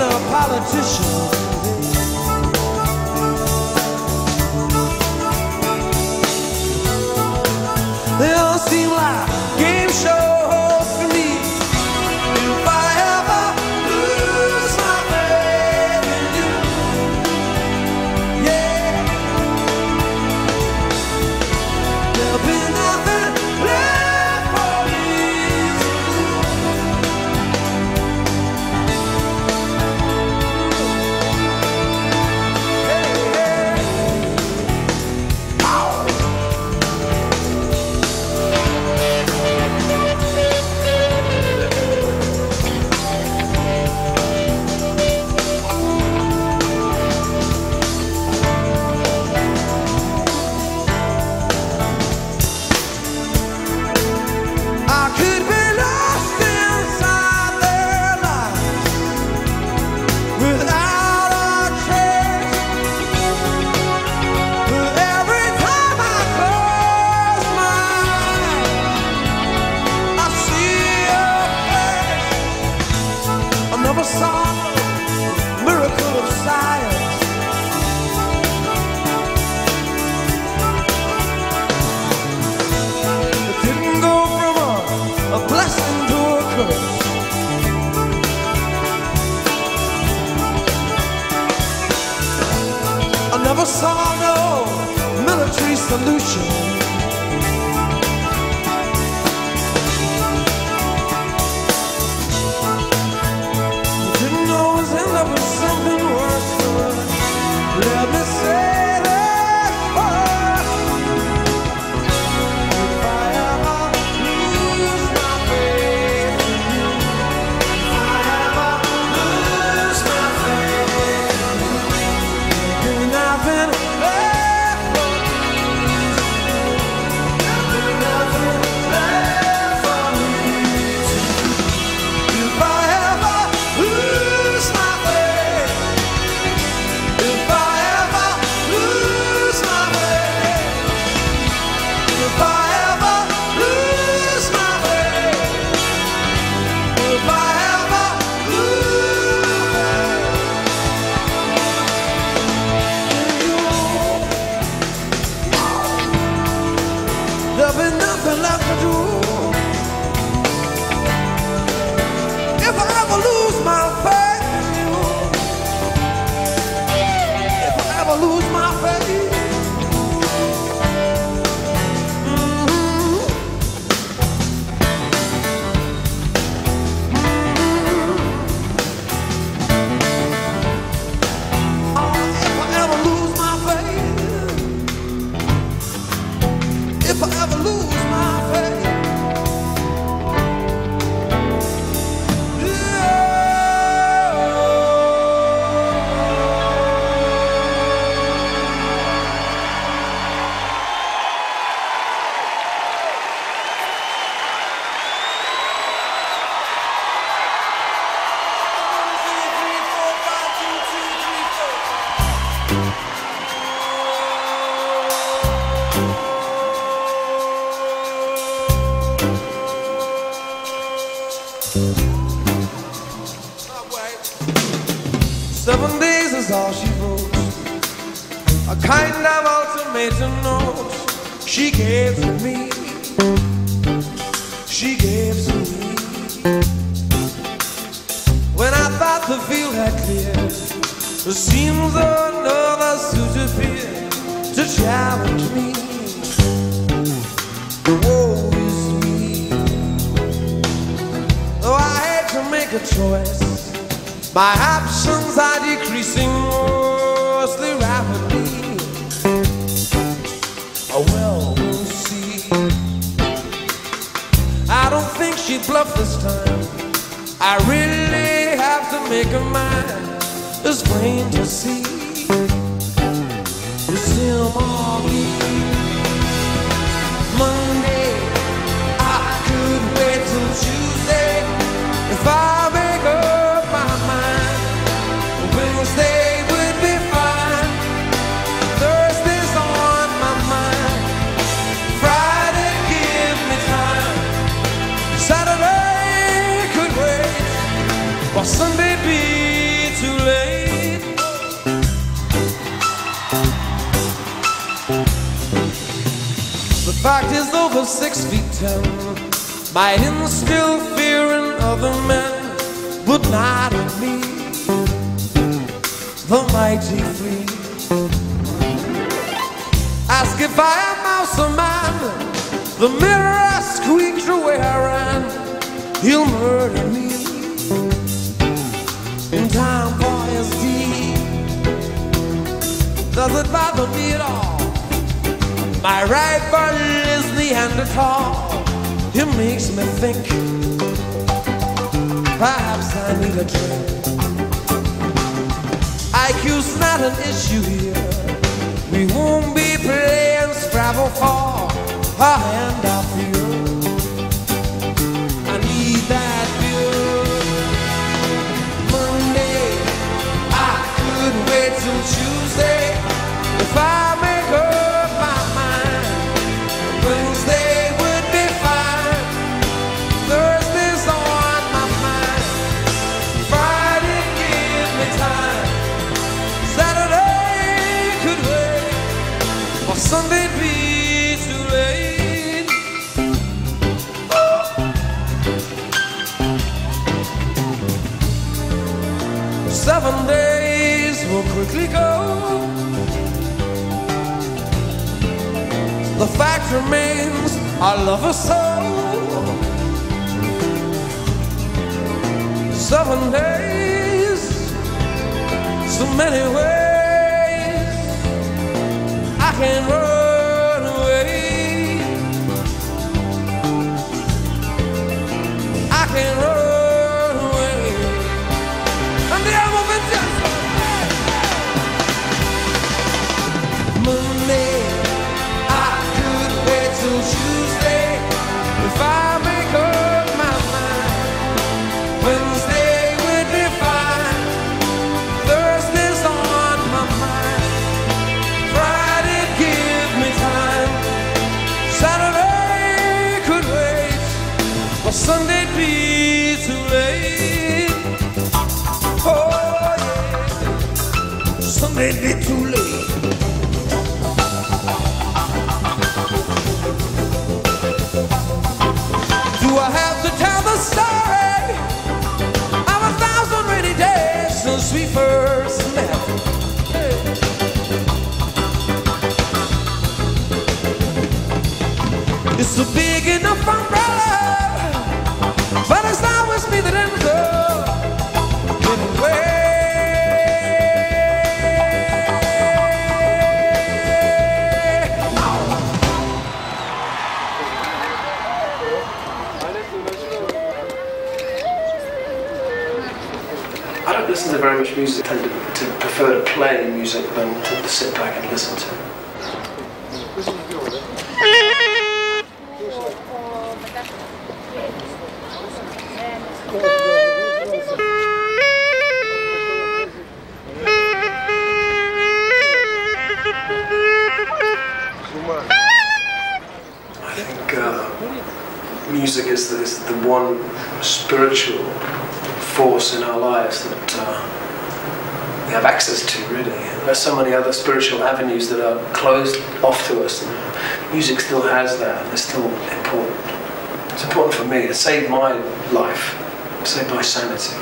a politician. They all seem like game shows to me. If I ever lose my faith in you, yeah, there'll be nothing left for me to do. Hey, hey. Ow. I could be lost inside their lives without a trace. But every time I close my eyes, I see your face. I never saw a miracle of science. It didn't go from a blessing to a curse. I never saw no military solution. It didn't always end up with something worse for us. Let me say this first. If I ever lose my faith in you, if I ever lose my faith in you, there'll be nothing left for me to do. There'll be nothing left for me to do. If I ever lose my faith, if I ever lose my faith, if I ever lose my faith, if I ever lose there'll be nothing left to do. If I ever lose my faith in you, if I ever lose my faith, oh, if I ever lose my faith, if I ever lose my faith, Seven days is all she wrote, a kind of ultimatum note she gave to me, she gave to me. When I thought the field had cleared, it seems another suit appeared to challenge me. Woe is me. Though I had to make a choice, my options are decreasing mostly rapidly. Oh, well, we'll see. I don't think she'd bluff this time. I really have to make her mine. It's plain to see. It's him or me. Monday, I could wait till Tuesday if I make up my mind. Wednesday would be fine. Thursday's on my mind. Friday, give me time. Saturday could wait, while Sunday beats too late. The fact is over 6 feet 10 might instill fear in other men, but not in me. The mighty flee. Ask if I am mouse or man. The mirror squeaks where I ran. He'll murder me in time for his deed. Does it bother me at all? My rifle is Neanderthal. It makes me think perhaps I need a drink. IQ's not an issue here. We won't be playing Scrabble for a handout feel. I need that bill. Monday, I could wait till Tuesday if I make up my mind. Wednesday would be fine. Thursday's on my mind. Friday, give me time. Saturday could wait, or Sunday be too late. 7 days will quickly go. The fact remains, I love her so. 7 days, so many ways I can run away. I can run away. And the album is just Monday. I could wait till Tuesday if I make up my mind. Wednesday would be fine. Thursday's on my mind. Friday, give me time. Saturday could wait, or Sunday be too late. Oh yeah, Sunday be too late. Do I have to tell the story of 1,000 rainy days since we first met? Hey. It's a big enough umbrella, but it's always me that ends up getting wet. I don't listen to very much music. I tend to prefer to play music than to sit back and listen to. I think music is the one spiritual force in our lives that we have access to, really. There's so many other spiritual avenues that are closed off to us, and music still has that, and it's still important. It's important for me. It saved my life, it saved my sanity.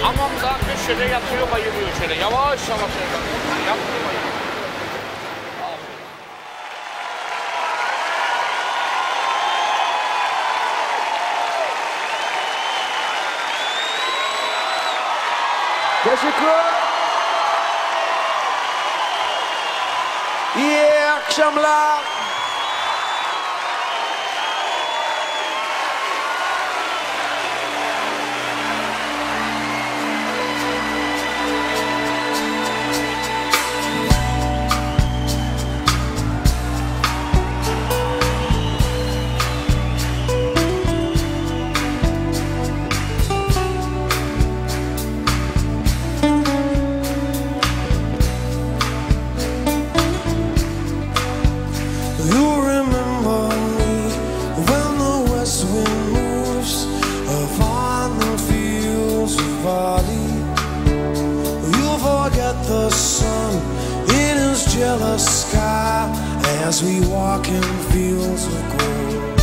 Hamamda köşede yatıyor bayılıyor şöyle yavaş yavaş yatıyor bayılıyor. Teşekkür. İyi akşamlar. The sun in his jealous sky as we walk in fields of gold.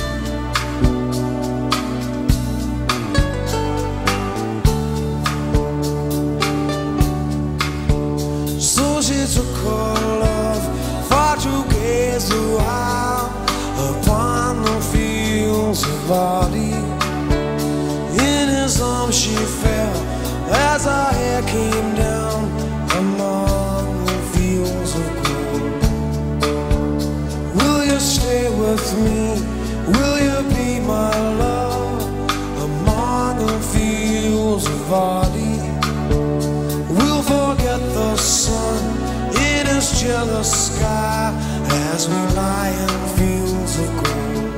So she took her love far to gaze a while upon the fields of Bali. In his arms she fell as her hair came down among the fields of gold. Will you stay with me? Will you be my love among the fields of Bali? We'll forget the sun in his jealous sky as we lie in fields of gold.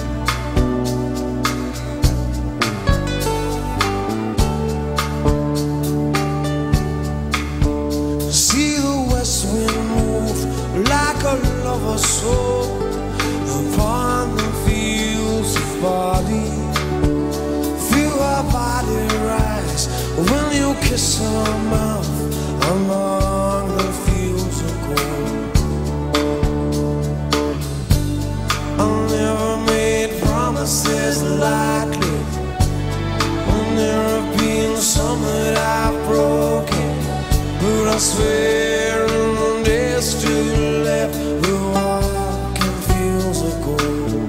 Like a lover's soul upon the fields of Bali. Feel her body rise when you kiss her mouth among the fields of gold. I never made promises lightly, and there have been some that I've broken, but I swear in the days to left, we walk in fields of gold.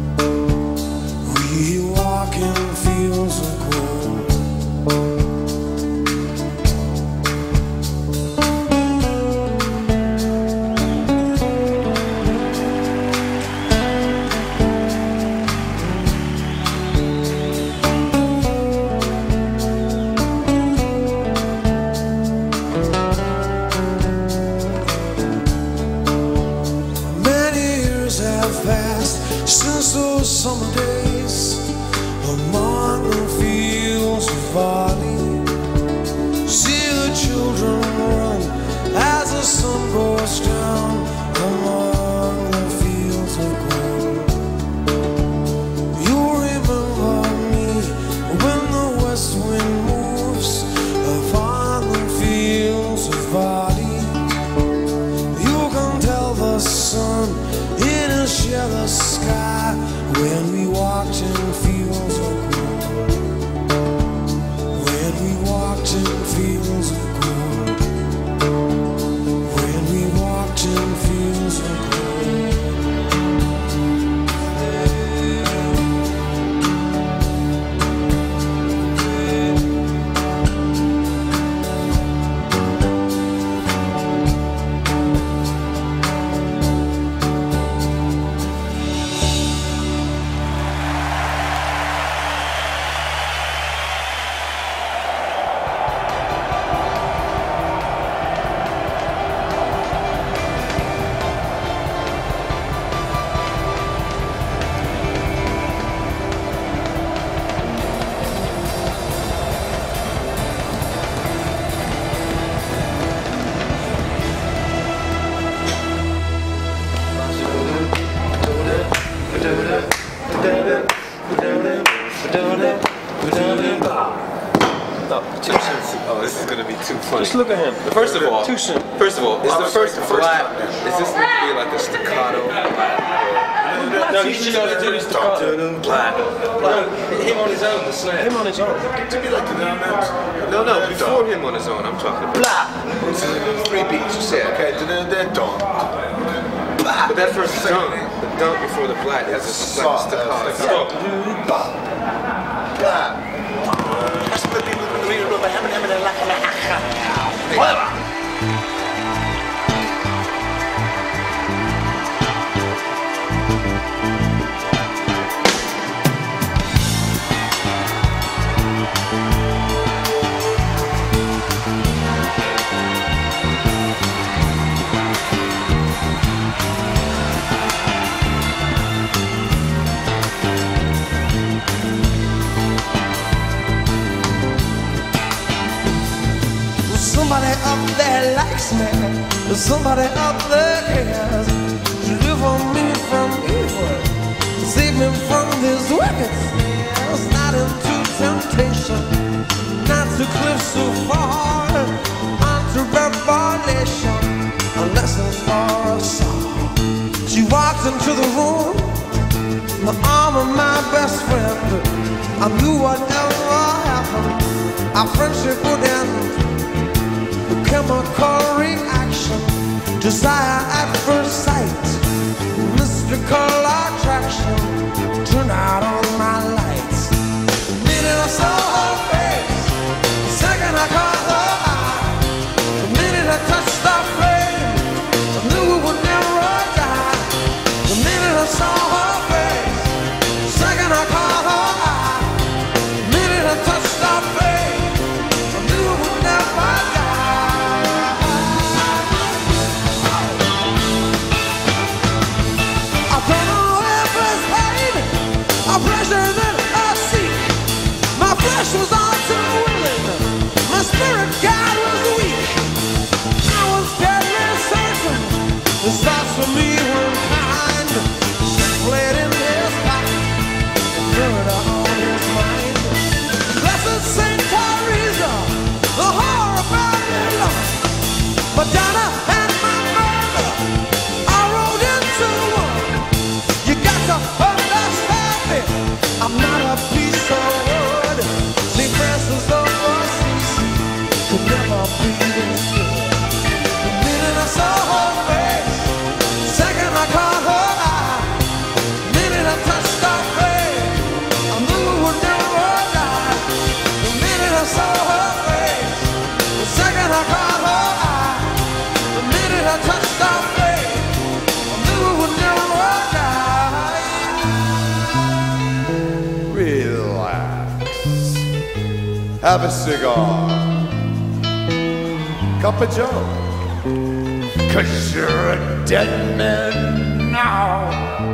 We walk in fields of gold. Since those summer days among the fields of Bali. See the children run as the sun goes down among the fields of gold. You remember me when the west wind moves upon the fields of Bali. You can tell the sun in a jealous sky when we walked in fields of gold. When we walked in fields of gold. When we walked in fields of gold. Oh, this is gonna be too funny. Just look at him. First of all, too soon. Is this meant to be like a staccato? No, he's just going to do his staccato. No, Him on his own, the snare. Him on his own. to be like the no, before him on his own, I'm talking about. Blah. So 3 beats, you say, okay, they're done. But that first dunk, the dunk before the flat has a staccato. That's what people read about Somebody up there likes me. Somebody up there cares. Deliver me from evil. Save me from this wicked snares. Not into temptation. Not to cliff so far. Onto revelation. A lesson for us all. She walked into the room. The arm of my best friend. I knew whatever happened, our friendship would end. Chemical reaction, desire at first sight, mystical attraction, turn out all my lights. The minute I saw her face, the second I caught her eye, the minute I touched the flame, I knew we would never die. The minute I saw her face, the second I caught her eye, the minute I touched the flame, I knew we would never die. Pleasure that I seek. My flesh was all too willing. My spirit God was weak. I was deadly certain the thoughts for me were kind. Fled in his pocket, murder on his mind. Blessed Saint Teresa, the horror about your love. Madonna and my mother, I rode into one. You got to understand me. I'm not a piece of wood. St. Francis of Assisi could never be this good. The minute I saw her face, the second I caught her eye, the minute I touched her face, I knew we would never die. The minute I saw her face, the second I caught her eye, the minute I touched her face, I knew we would never die. Relax. Have a cigar. Cup of joe. 'Cause you're a dead man now.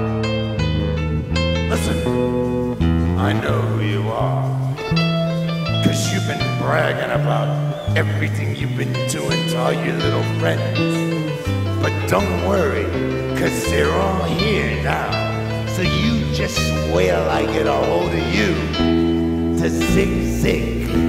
Listen, I know who you are. 'Cause you've been bragging about everything you've been doing to all your little friends. But don't worry, 'cause they're all here now. So you just wait till I get a hold of you to zig zig.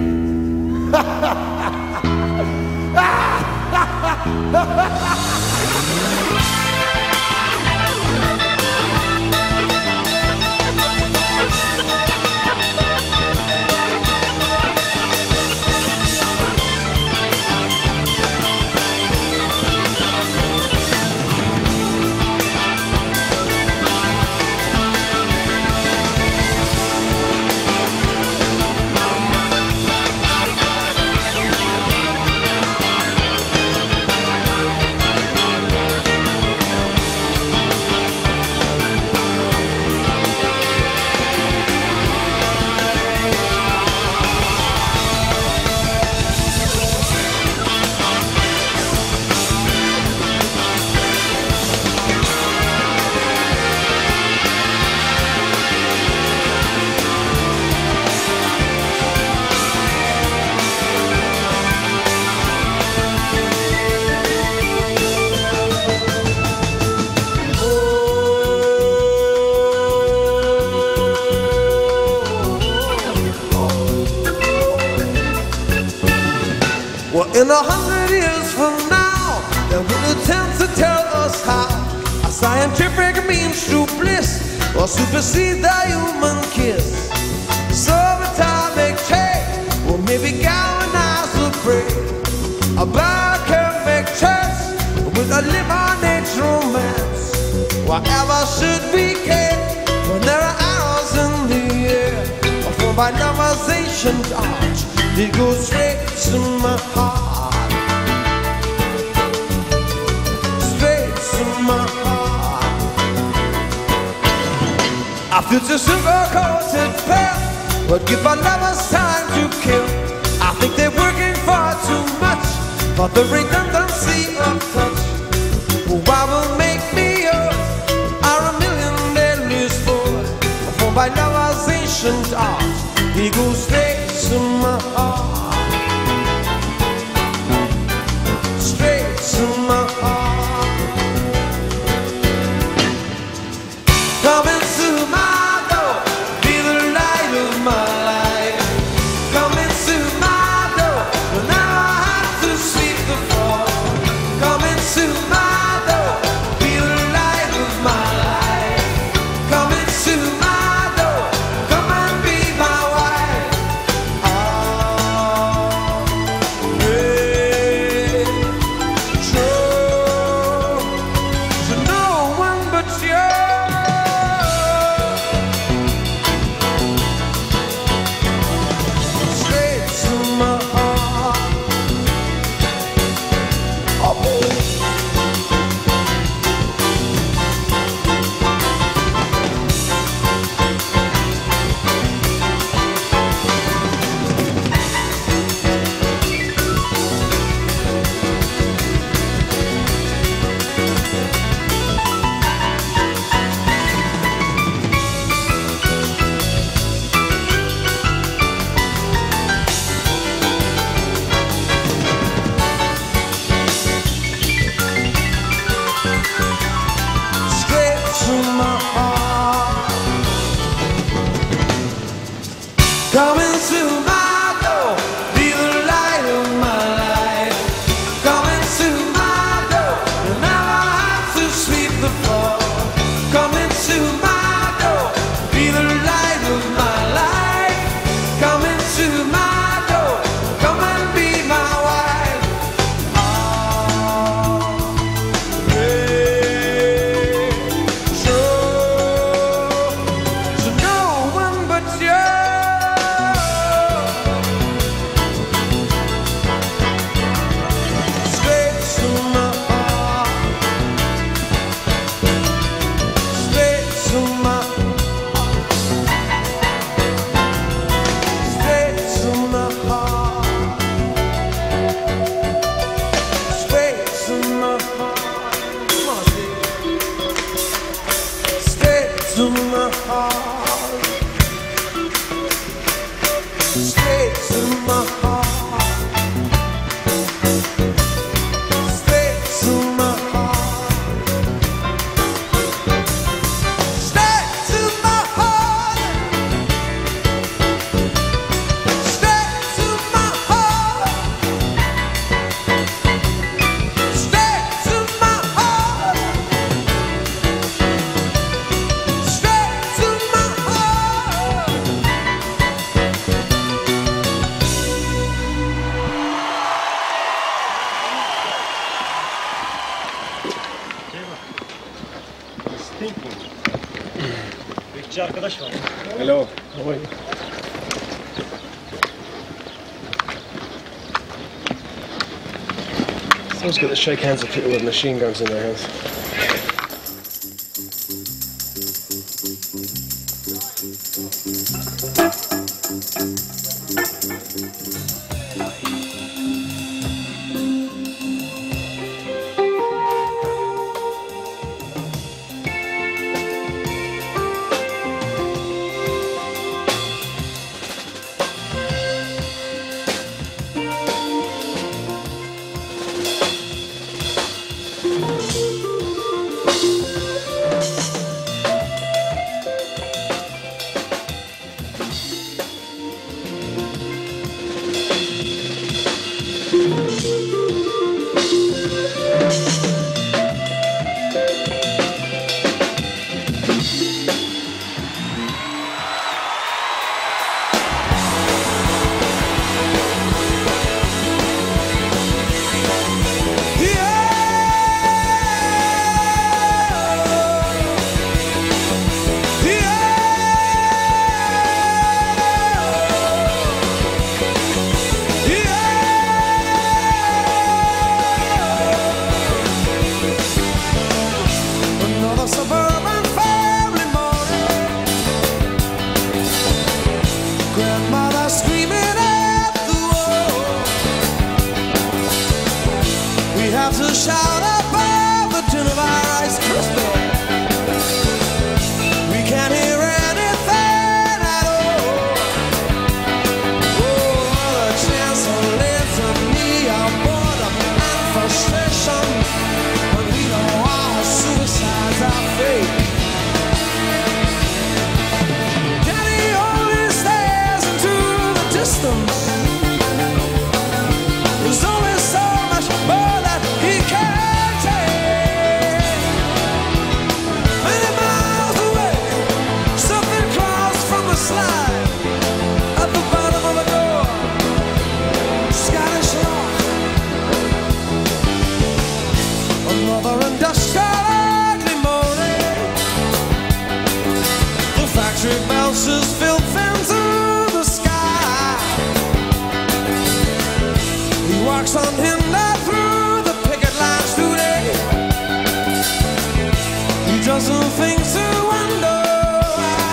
Well, in 100 years from now, they will attempt to tell us how a scientific means to bliss or supersede the human kiss. Summertime change, or maybe galvanize the break. A biochemic church with a live-on-age romance. Whatever should be kept when there are arrows in the air, or from by numbers ancient art, it goes straight to my heart, straight to my heart. I feel the sugar-coated path, but give our lovers time to kill. I think they're working far too much for the redundancy of touch. Why will make me yours? Are a million deadliest boys, for by lovers ancient art, he goes straight to my heart, straight to my heart. Come into my door, be the light of my life. Come into my door, you'll never have to sweep the floor. Come into my door, be the light of my life. Come into my door, come and be my wife. Hey, true to no one but you. Straight to my heart. Oh, baby. Straight to my heart. Come into my door, be the light of my life. Come into my door, you'll never have to sweep the floor. Come into my door, be the light of my life. Come into my door, come and be my wife. Hey, true to no one but you. Straight to my heart, straight to my heart, straight to my heart, straight to my heart. Come on, baby. Straight to my heart, straight to my heart, straight to my heart, straight to my heart, straight to my heart, straight to my heart, straight to my heart. Bekçi arkadaş var. Hello. Someone's got to shake hands with people with machine guns in their hands. have to shout above the tune of our Rice Krispies. We can't hear anything at all. Oh, the chance to live to me our boredom and frustration, when we know our suicides are fake. Daddy always stares into the distance. There's always so much more that he can take. Many miles away, something crawls from the slide at the bottom of the door. Scottish rock. Another industrial ugly morning. The factory bounces filth into the sky. He walks unhindered through the picket lines today. He doesn't think to wonder why.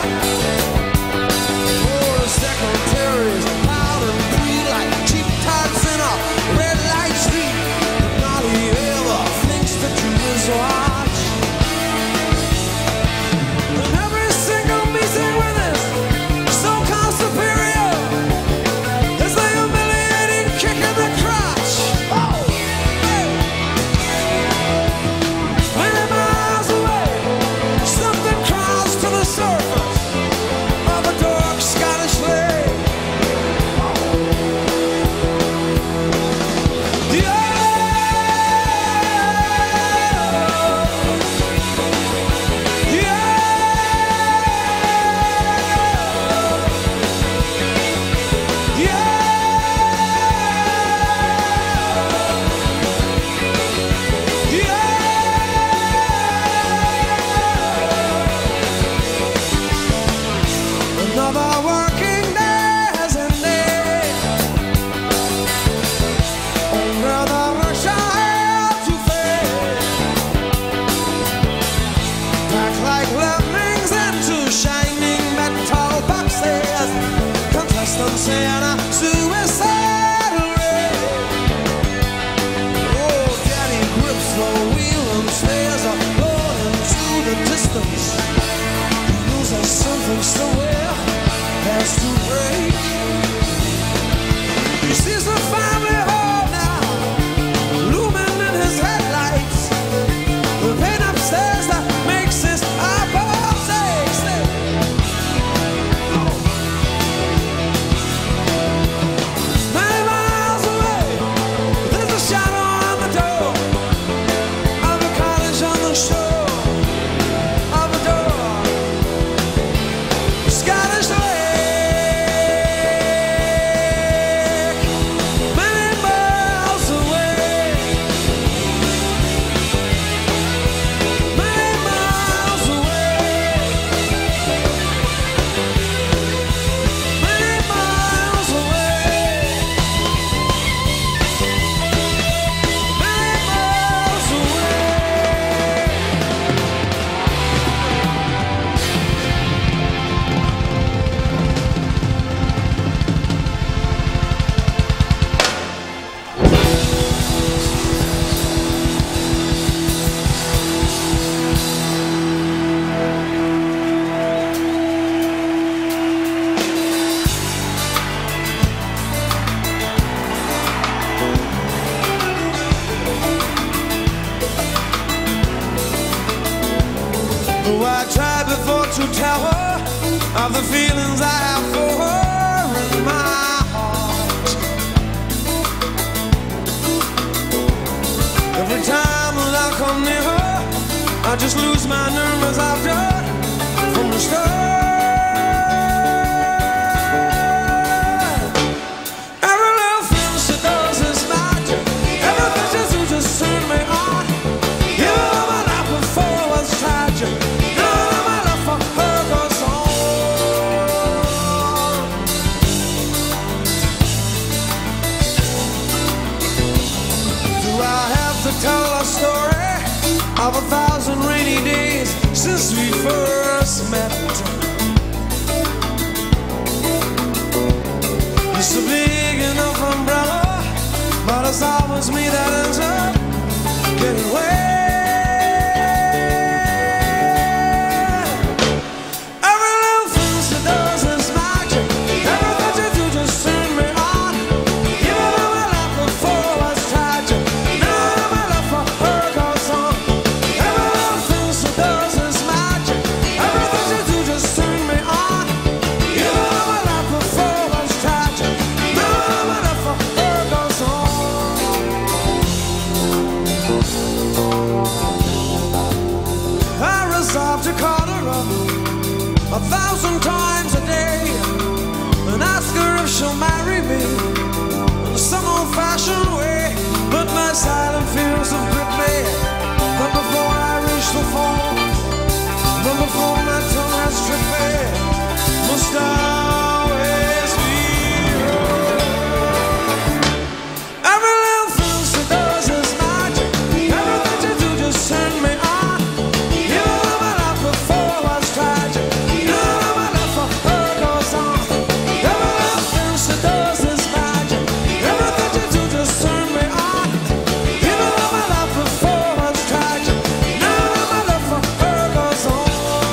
Oh, the secretaries loud and free like cheap tarts in a red light street. And all he ever thinks to do is watch. And every single meeting with his so-called superior is the humiliating kick in the crotch. Oh, hey. Many miles away, something crawls to the surface of a dark Scottish lake. Another working day has ended. Under the rush I have to face, packed like lemmings into shining metal boxes, contestants in a suicidal race. Oh, Daddy grips the wheel and stares alone into the distance. He knows there's something somewhere has to break. He sees the family home now, looming in his headlights. The pain upstairs that makes his eyeballs ache. Many miles away, there's a shadow on the door of a cottage on the shore of a door. Scottish lake. Many miles away. Many miles away. Many miles away. Many miles away. Oh, I tried before to tell her of the feelings I have for her in my heart. Every time that I come near her, I just lose my nerve as I've done from the start. Every little thing she does is magic. Everything she do just turn me on. Even though my life before was tragic, my love for her goes on. Do I have to tell a story of 1,000 rainy days since we first met? It's a big enough umbrella, but it's always me that ends up my silent fears have gripped me. But before I reach the fall, but before my tongue has tripped me, must always be every little thing she does is magic. Everything she do just turn me on. Even though my life before was tragic, even though my life for her goes on. Every little thing she does is magic. Everything she do just turn me on. Even though my life before was tragic, now my love for her goes on.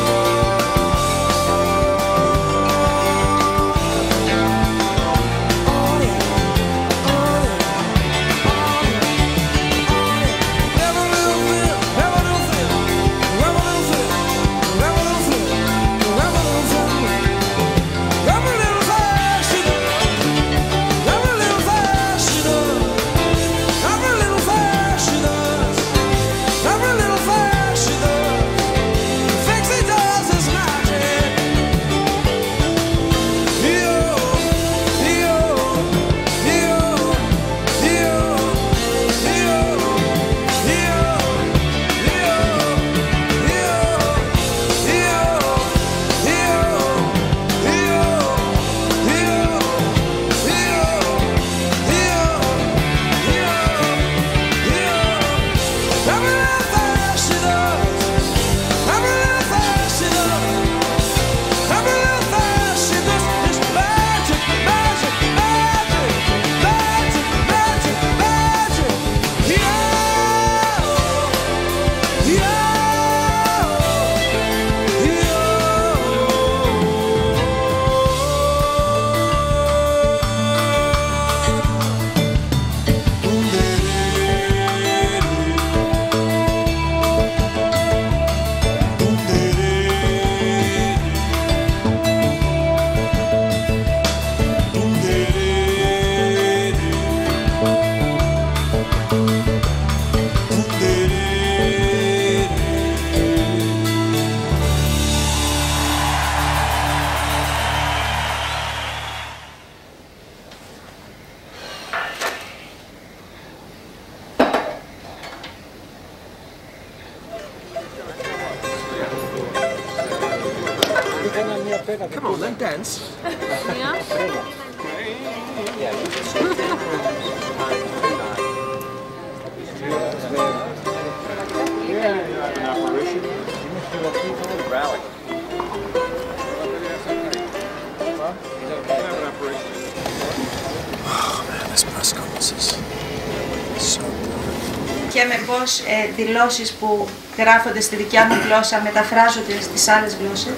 Come on then, dance. Oh man, this press conference is so good. Και με πώς δηλώσεις που γράφονται στη δικιά μου γλώσσα μεταφράζονται στις άλλες γλώσσες.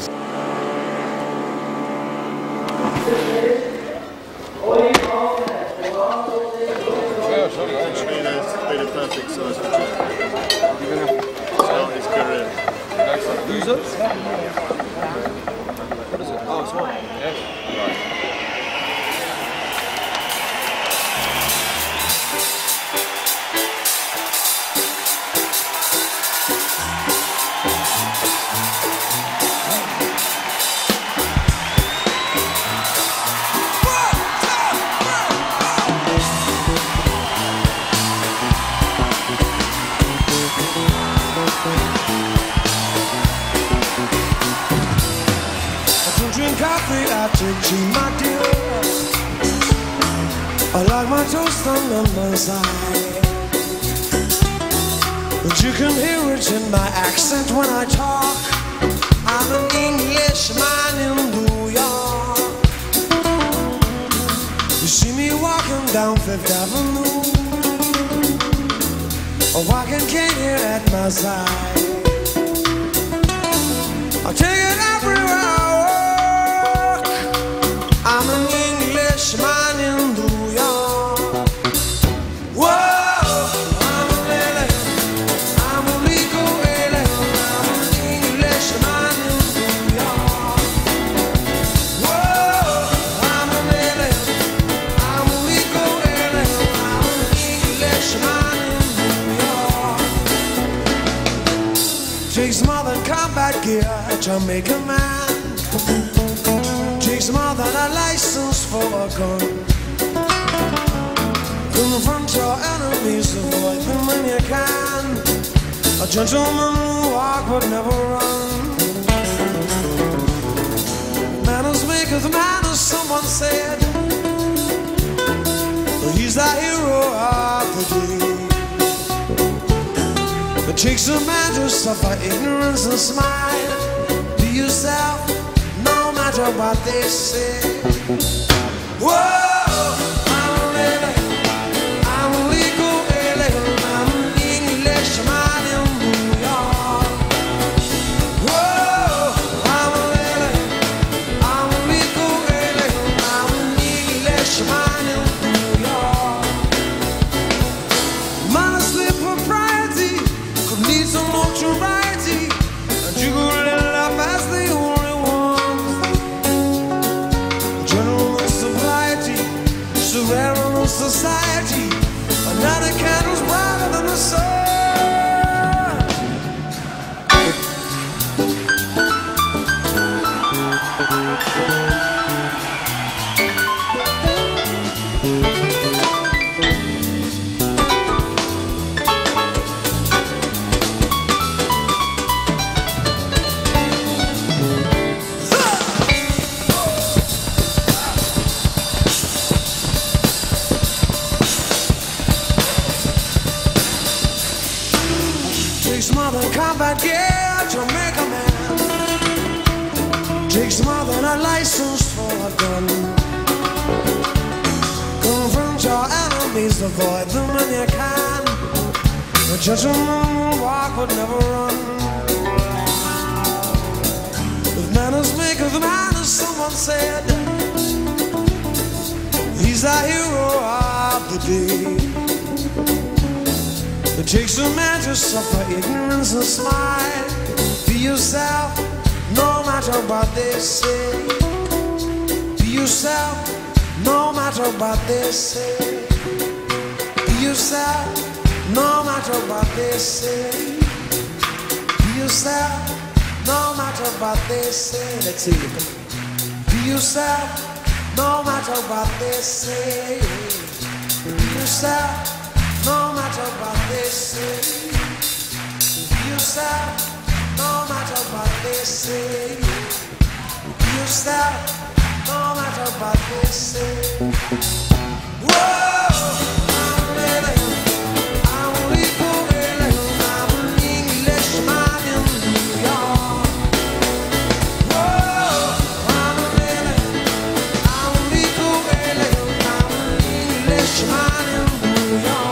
Coffee, I take tea, my dear. I like my toast on the side. But you can hear it in my accent when I talk. I'm an Englishman in New York. You see me walking down Fifth Avenue, or walking cane here at my side. I take it everywhere. I'm an Englishman in New York. Whoa, I'm an alien, I'm a legal alien. I'm an Englishman in New York. Whoa, I'm an alien, I'm a legal alien. I'm an Englishman in New York. Takes more than combat gear, Jamaican man. Takes more than a license for a gun. Confront your enemies, avoid them when you can. A gentleman will walk but never run. Manners maketh manners, someone said. He's the hero of the day. It takes a man to suffer ignorance and smile. Be yourself, no matter what they say. Whoa! Society, another candle's brighter than the sun. Takes more than combat gear to make a man. Takes more than a license for a gun. Confront your enemies, avoid them when you can. The gentleman will walk but never run. If manners maketh manners, someone said. He's the hero of the day. It takes a man to suffer ignorance and smile. Be yourself, no matter what they say. Be yourself, no matter what they say. Be yourself, no matter what they say. Be yourself, no matter what they say. Let's see it. Be yourself, no matter what they say. Be yourself, no matter what they say. Be yourself, no matter what they say. Be yourself, no matter what they say. Whoa, I'm living, I'm legal, I'm an Englishman in New York. Whoa, I'm living, I'm legal, I'm an Englishman in New York.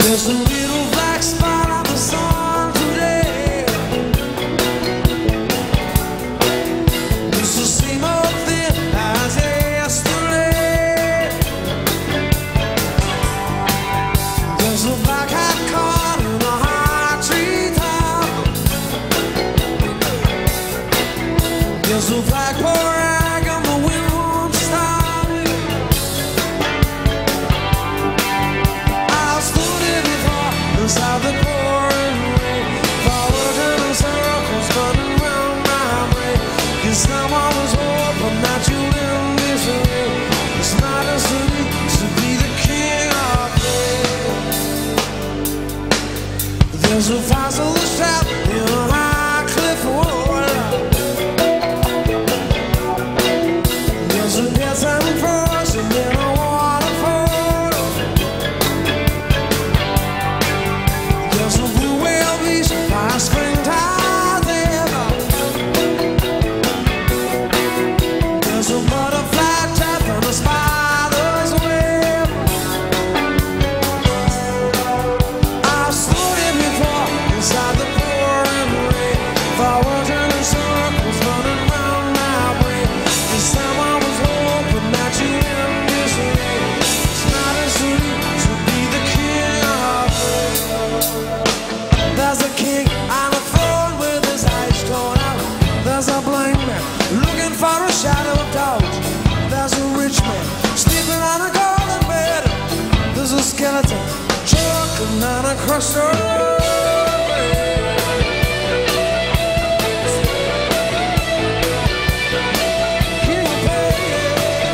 There's a little black spot on the sun today. It's the same old thing as yesterday. There's a black hat caught in a high tree top. There's a black rag on the wind won't stop. I stood in before inside the pouring rain, followed in circles, running round my way. 'Cause someone was hoping that you in this way. It's not a city to be the king of it. There's a fossil shop in a high cliff wall. There's a death and frozen in a waterfall. There's a blue whale beach by a springtide river. There's a butterfly trap and a spider's web. I stood in before inside the pouring rain, forward and in circles, running round my way. 'Cause someone was hoping that you in this way. It's not as sweet to be the king of it. There's a king on a throne with his eyes torn out. There's a blind man looking for a shadow of doubt. There's a rich man sleeping on a golden bed. There's a skeleton choking on a crushed earth. King of pain.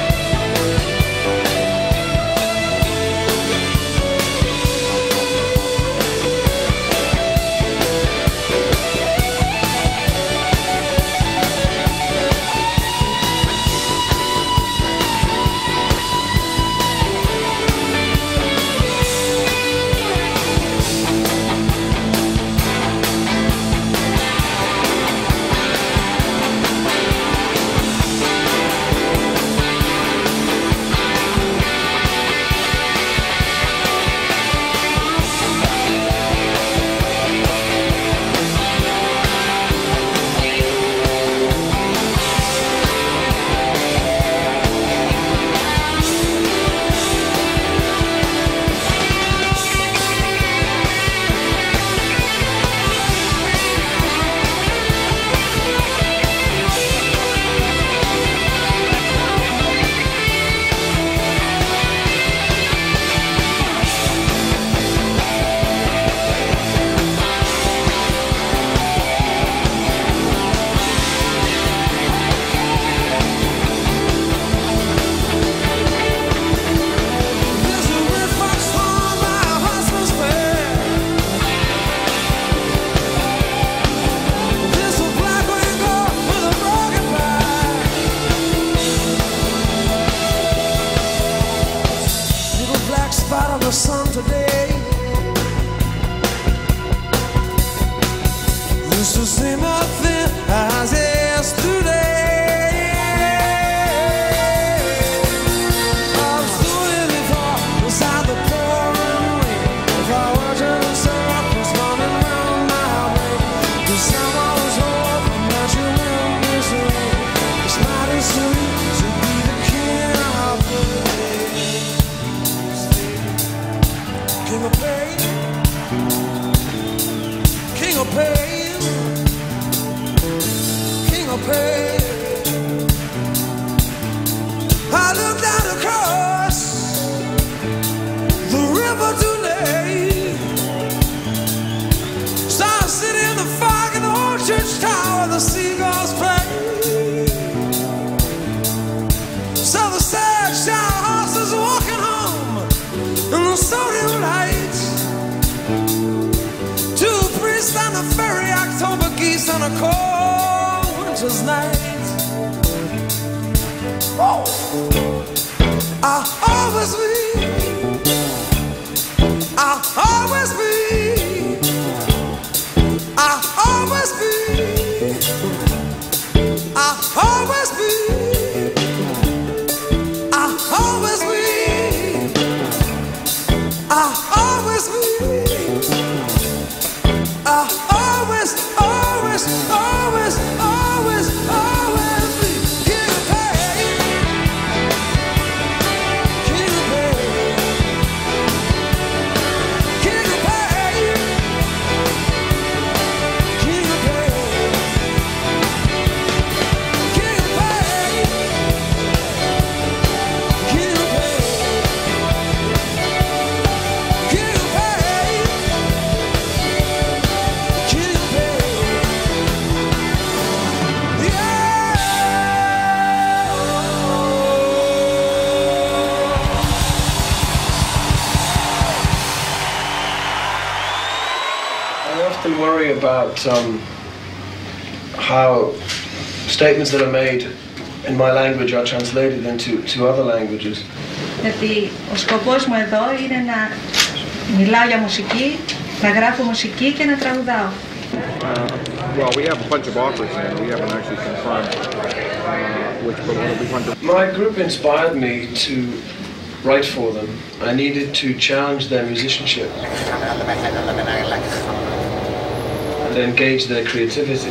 There's a red fox on my husband's bed. There's a black window with a broken back. Little black spot on the sun today. It's the same old thing as yesterday. I'm stood before inside the pouring rain, flowers and circles running round my way. 'Cause someone was hoping that you in this way. It's not as sweet to be the king of it. King of pain, king of pain, king of pain. I looked down across the river today. Saw a city in the fog and the old church tower, the seagulls play. Saw the sad shower horses walking home in the sodium light. Two priests on the ferry, October geese on a cold winter's night. Oh, I'll always be, I'll always be, I'll always be, I'll always be, I'll always be, I'll always always be. I'll always, always, always, always, always be. Kitty Pate, Kitty Pate, Kitty Pate, Kitty Pate, Kitty Pate, Kitty Pate, Kitty Pate, Kitty Pate, I often worry about how statements that are made in my language are translated into other languages. Γιατί ο σκοπός μου εδώ είναι να μιλάω για μουσική, να γράφω μουσική και να τραγουδάω. Well, we have a bunch of offers and we haven't actually confirmed which, but we want to. My group inspired me to write for them. I needed to challenge their musicianship and engage their creativity.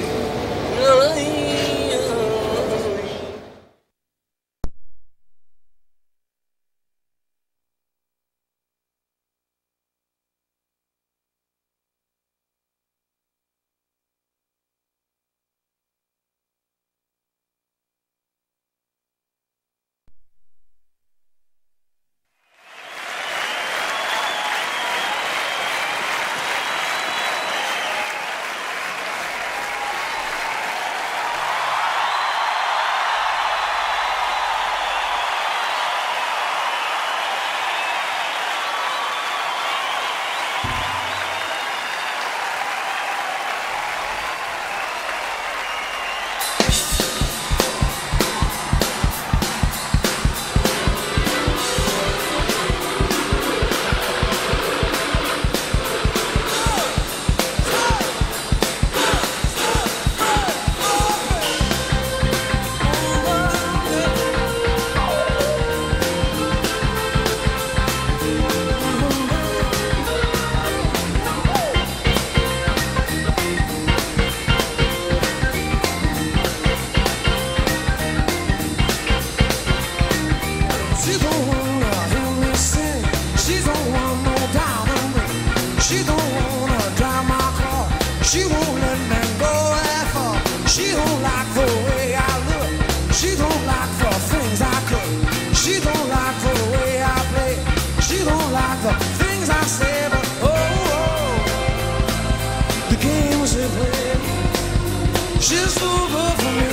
She's no good for me.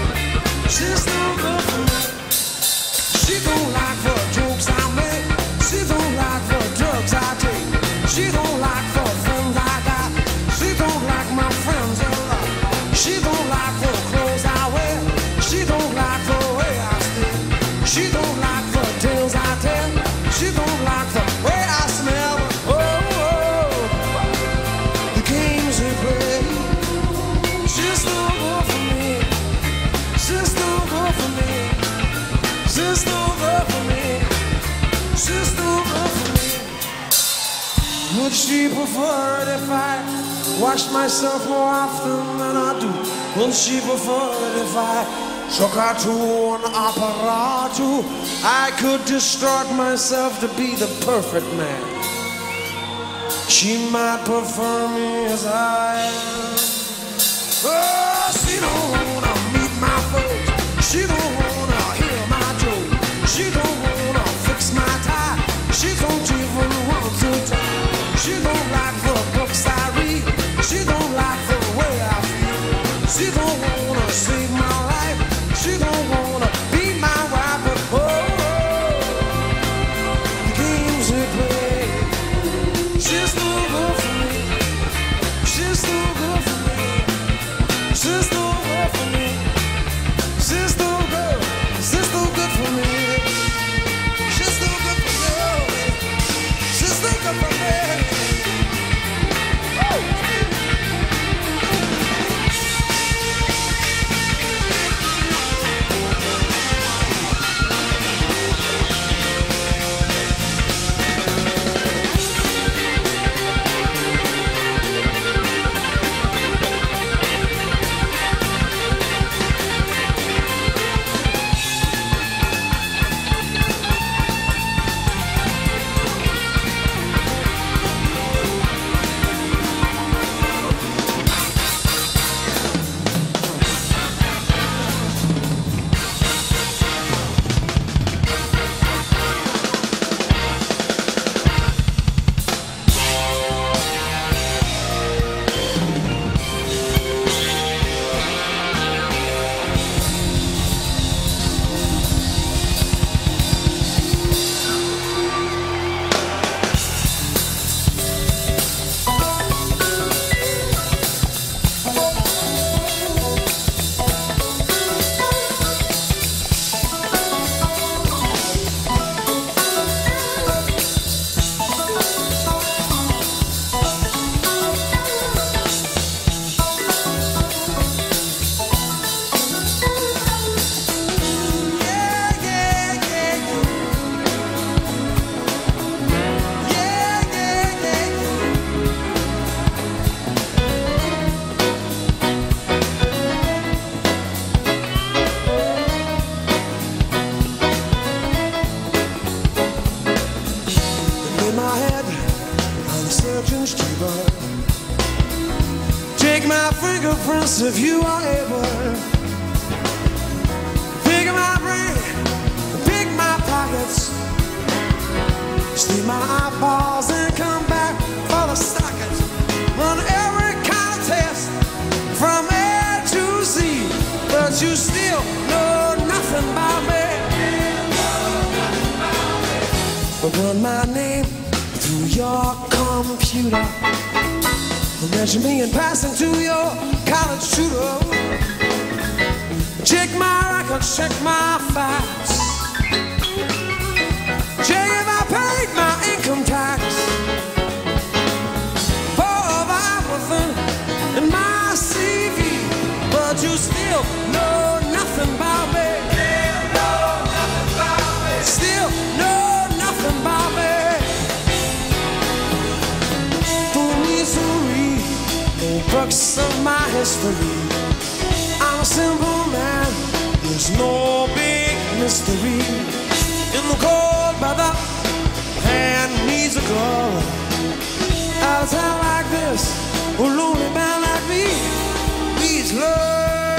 She's no good for me. She don't like the jokes I make. She don't like the drugs I take. She don't like the friends I got. She don't like my friends a lot. She don't like the clothes I wear. She don't like the way I stay. She don't like the tales I tell. She don't like the way I smell. Oh, the games we play. She's no good for me. She's no good for me. She's no good for me. She's no good for me. Would she prefer it if I washed myself more often than I do? Would she prefer it if I took her to an opera too? I could distort myself to be the perfect man. She might prefer me as I am. Oh, she don't wanna meet my folks. She don't wanna hear my joke. She don't wanna fix my tie. She don't even want to talk. She don't like the books I read. She don't like the way I feel. She don't wanna save my life. She don't wanna be my wife. But oh, the games we play. She's no good for me. She's no good for me. She's no good for me. She's no good. She's no good for me. She's no good for me. She's no good for me. searching stupid. Take my fingerprints if you are able. Pick my brain, pick my pockets. Steal my eyeballs and come back for the sockets. Run every kind of test from A to Z, but you still know nothing about me. Run my name through your computer. Measure me in passing to your college tutor. Check my records, check my facts. Check if I paid my income tax. For everything in my CV, but you still know nothing about me. Still know nothing about me. For me to read the books of my history, I'm a simple man, there's no big mystery. In the cold weather, hand needs a glove. At a time like this, a lonely man like me needs love.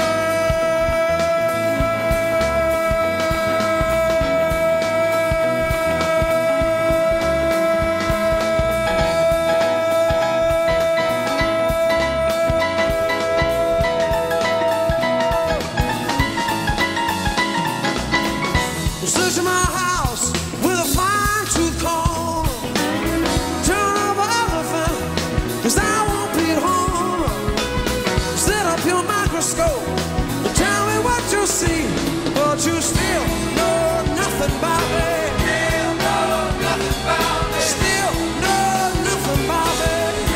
Searching my house with a fine-tooth comb. Turn over everything, 'cause I won't be at home. Set up your microscope and tell me what you see, but you still know nothing about me. Still know nothing about me. Still know nothing about me.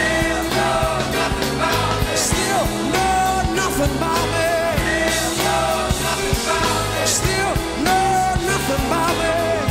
Still know nothing about me. Still know nothing about me.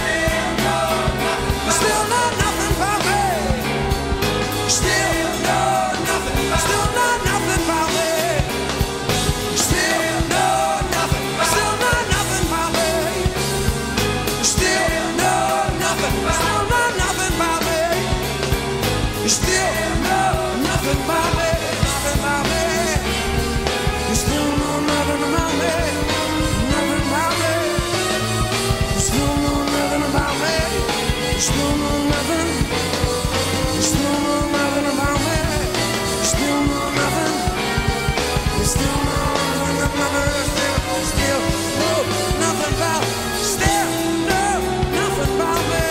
Still know nothing about me. Still know nothing. Still know nothing about me. Still know nothing. Still know nothing about me. Still know nothing. Still know nothing about me. Still know nothing about me. Nothing about me. You still know nothing about me. Nothing about me. You still know nothing about me. You still know nothing. You still know nothing about me. You still know nothing. You still know nothing about me. Still know nothing about. Still know nothing about me.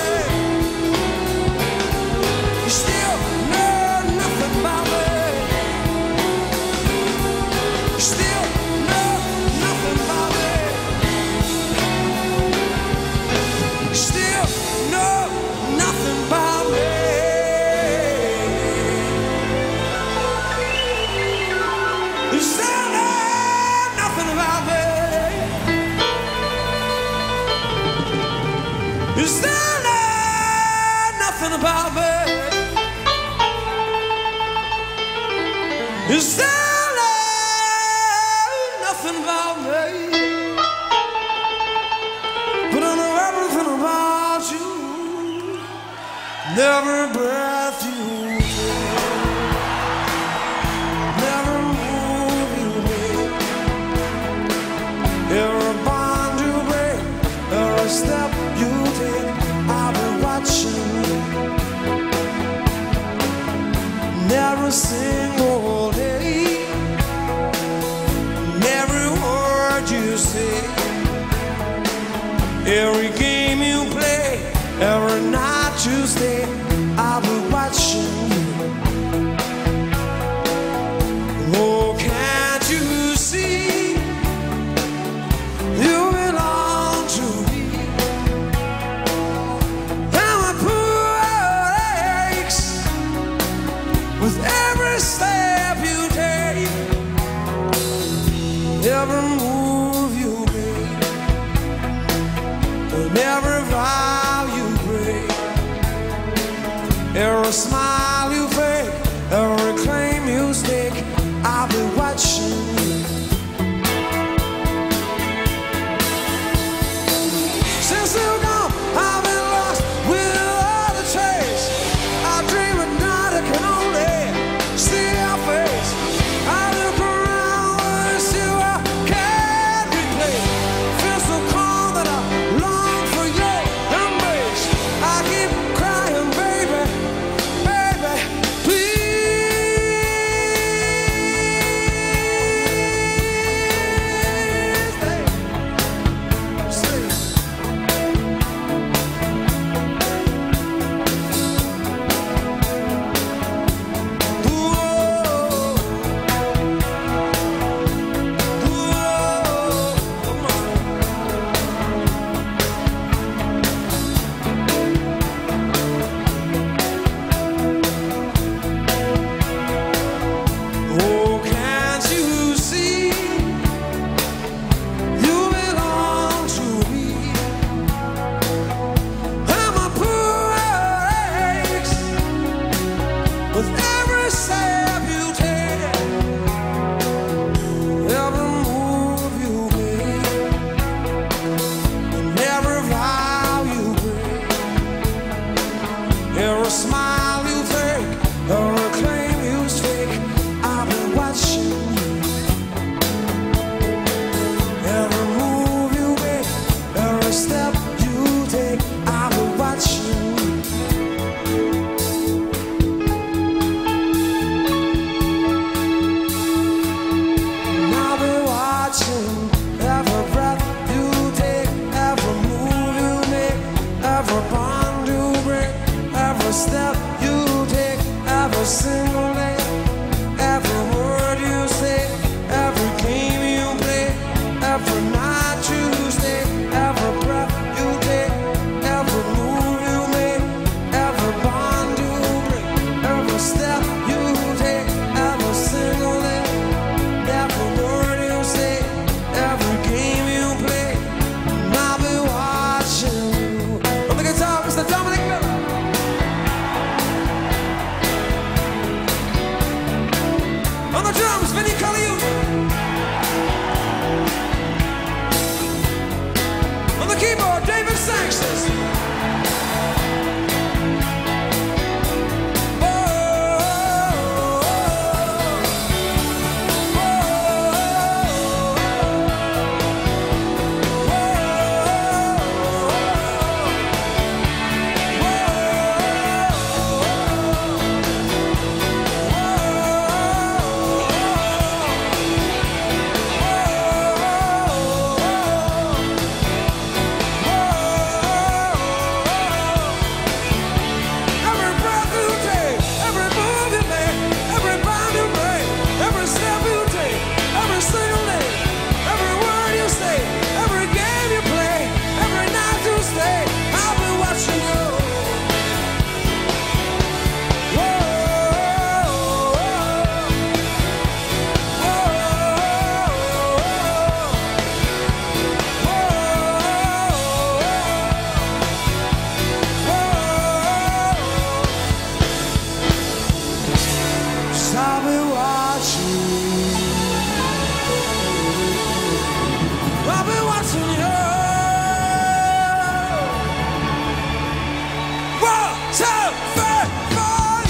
You still know nothing about me. You still know nothing about me. You still know nothing about me. You still know nothing about me. You still know nothing about me. You still know nothing about me. But I know everything about you. Every breath you take, every move you make, every bond you break, every step you take, I'll be watching you. Every single day, every word you say, every game you play, every night you stay, I'll be watching you. Oh, can't you see? You belong to me. And my poor aches with every step you take, every move you make, and every vow you break. with every step you take, every move you make, and every vow you break, every smile you fake, every claim you stake. I've been watching you. Every move you make, every step you take, I'll be watching you. And I'll be watching every breath you take, every move you make, every bond you break, every step you take, every single day, every word you say, every game you play, every night you stay, every breath you take, every move you make, every bond you break, every step you take, every single day, every word you say, every game you play, and I'll be watching you. On the guitar, Mr. Dominic Miller. On the drums, Vinnie Colaiuta. On the keyboard, David Sanchez. Every breath you take, every move you make, every bond you break, every step you take, every single day, every word you say, every game you play, every night you stay, I'll be watching you. I'll be watching you. I'll be watching you. 1, 2, 3, 4.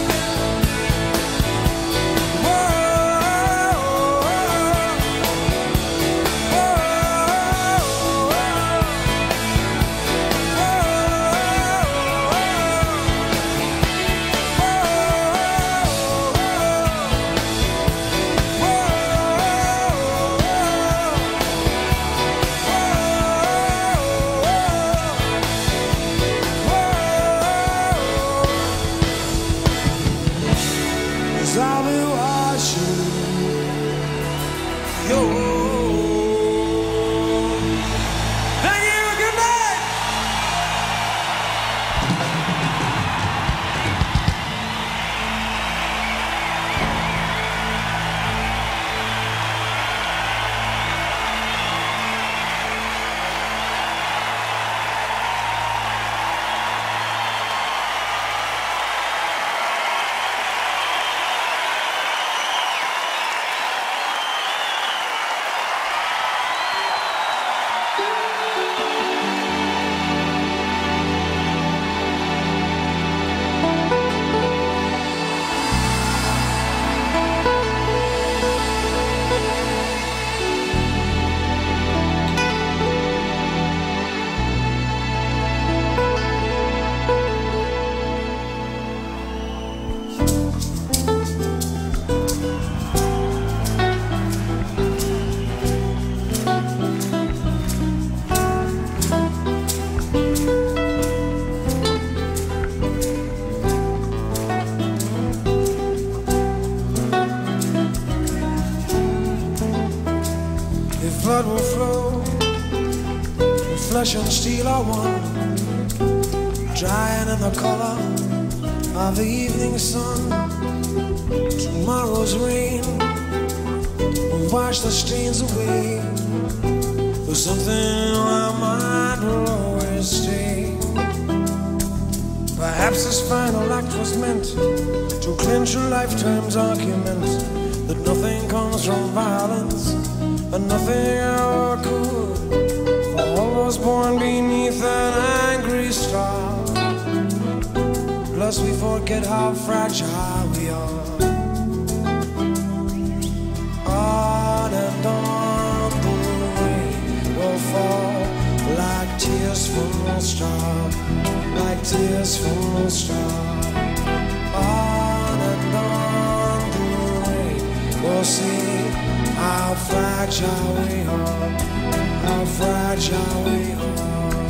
I'll be watching you. Thank you. Good night. Blood will flow, flesh and steel are one, drying in the color of the evening sun. Tomorrow's rain will wash the stains away. There's something my mind will always stay. Perhaps this final act was meant to clinching lifetime's arguments, that nothing comes from violence, and nothing ever could. For all was born beneath an angry star. Plus we forget how fragile we are. On and on the rain will fall like tears from a star, like tears from a star. On and on the rain will see how fragile we are, how fragile we are.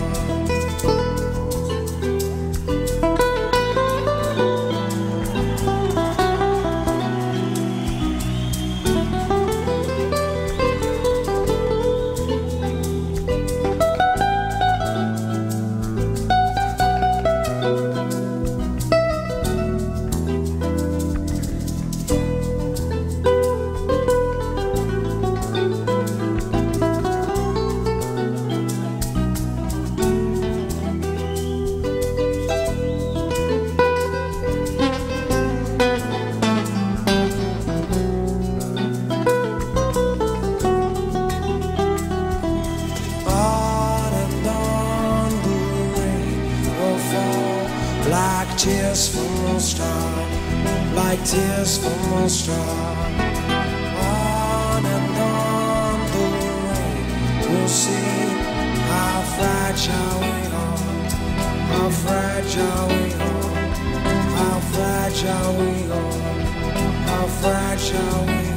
Like tears from a star, like tears from a star. On and on the rain will see how fragile we are, how fragile we are, how fragile we are, how fragile we are.